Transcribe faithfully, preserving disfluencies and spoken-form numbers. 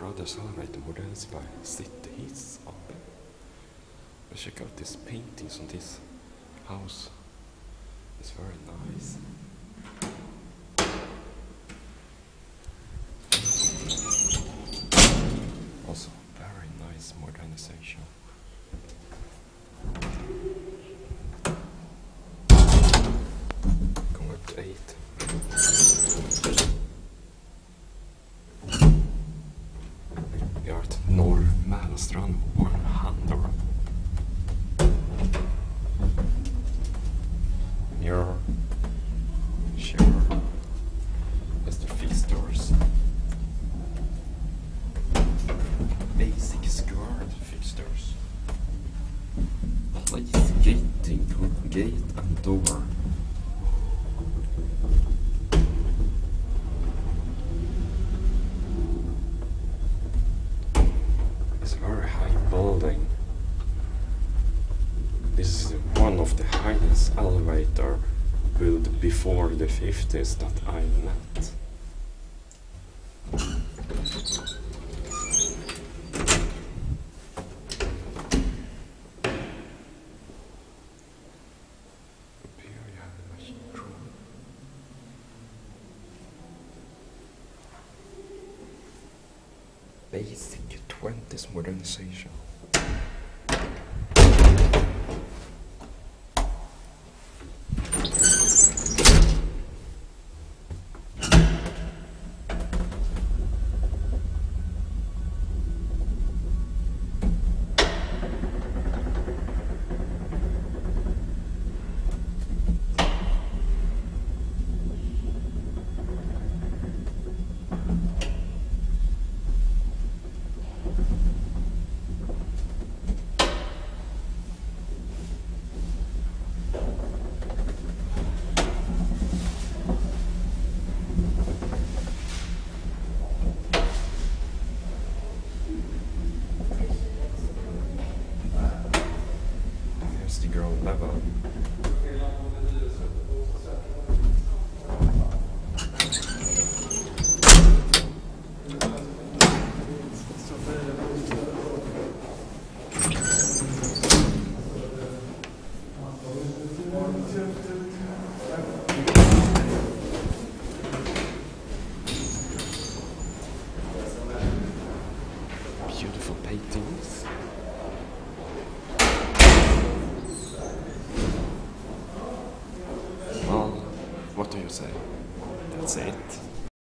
Brothers elevator modernized by City Hiss A B. Let's check out these paintings on this house. It's very nice. Also very nice modernization. Going up to eight. Vi har ett Norr Mälarstrand one hundred. Mirror. Shower. That's the fixtures. Basic skirt fixtures. Place gating, gate and door. It's a very high building. This is one of the highest elevator built before the fifties that I met. Up here you have the machine room. Basic twenties modernization. Here's the ground level. Beautiful paintings. Well, what do you say? That's it.